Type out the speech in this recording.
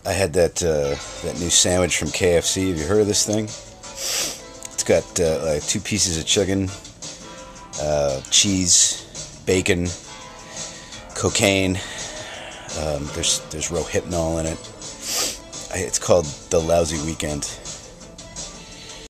I had that new sandwich from KFC. Have you heard of this thing? It's got like 2 pieces of chicken, cheese, bacon, cocaine. There's Rohypnol in it. It's called the Lousy Weekend.